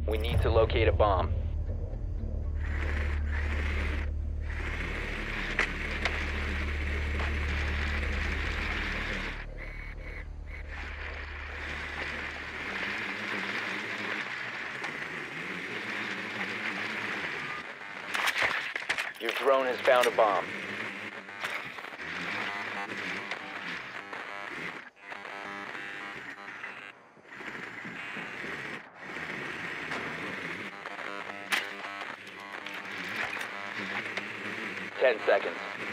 We need to locate a bomb. Your drone has found a bomb. Ten seconds.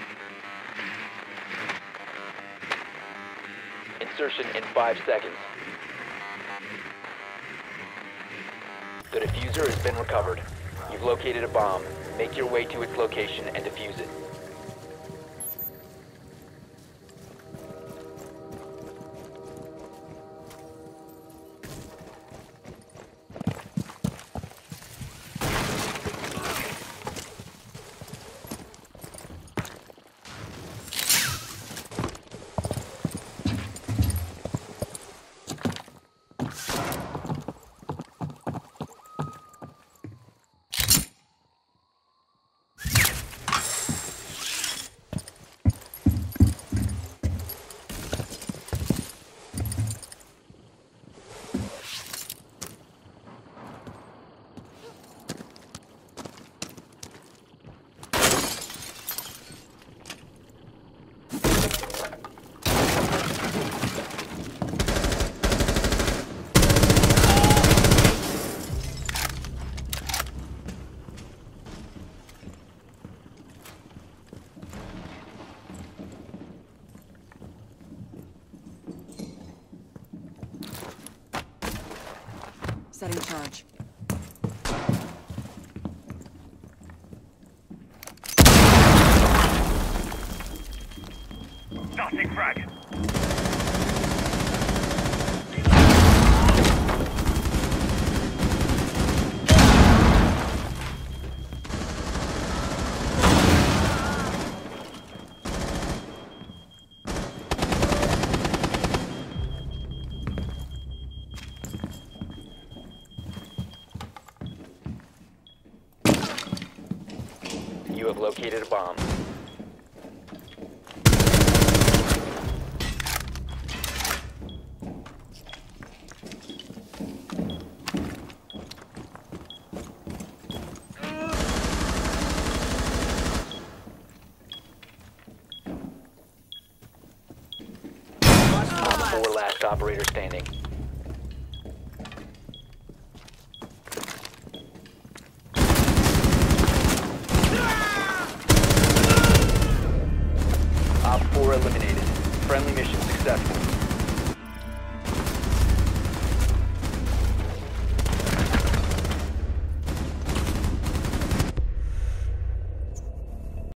Insertion in 5 seconds. The diffuser has been recovered. You've located a bomb. Make your way to its location and defuse it. Setting charge. Starting frag. You have located a bomb. Four last operator standing. Op 4 eliminated. Friendly mission successful.